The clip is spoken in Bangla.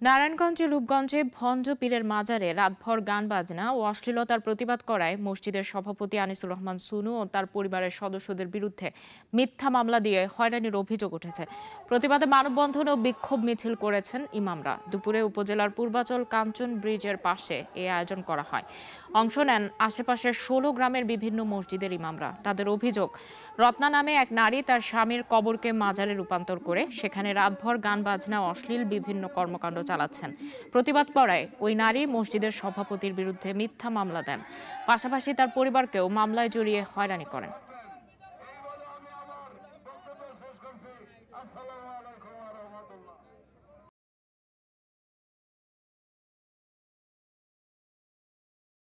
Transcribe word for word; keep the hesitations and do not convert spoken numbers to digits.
নারায়ণগঞ্জে রূপগঞ্জে ভঞ্জ পীরের মাজারে রাতভর গান বাজনা ও অশ্লীলতার প্রতিবাদ করায় মসজিদের সভাপতি আনিসুর রহমান সুনু ও তার পরিবারের সদস্যদের বিরুদ্ধে মিথ্যা মামলা দিয়ে হয়রানির অভিযোগ উঠেছে। প্রতিবাদে মানববন্ধন ও বিক্ষোভ মিছিল করেছেন ইমামরা। দুপুরে উপজেলার পূর্বাচল কাঞ্চন ব্রিজের পাশে এ আয়োজন করা হয়। অংশ নেন আশেপাশের ষোলো গ্রামের বিভিন্ন মসজিদের ইমামরা। তাদের অভিযোগ, রত্না নামে এক নারী তার স্বামীর কবরকে মাজারে রূপান্তর করে সেখানে রাতভর গান বাজনা অশ্লীল বিভিন্ন কর্মকাণ্ড চালাচ্ছেন। প্রতিবাদ করায় ওই নারী মসজিদের সভাপতির বিরুদ্ধে মিথ্যা মামলা দেন, পাশাপাশি তার পরিবারকেও মামলায় জড়িয়ে হয়রানি করেন।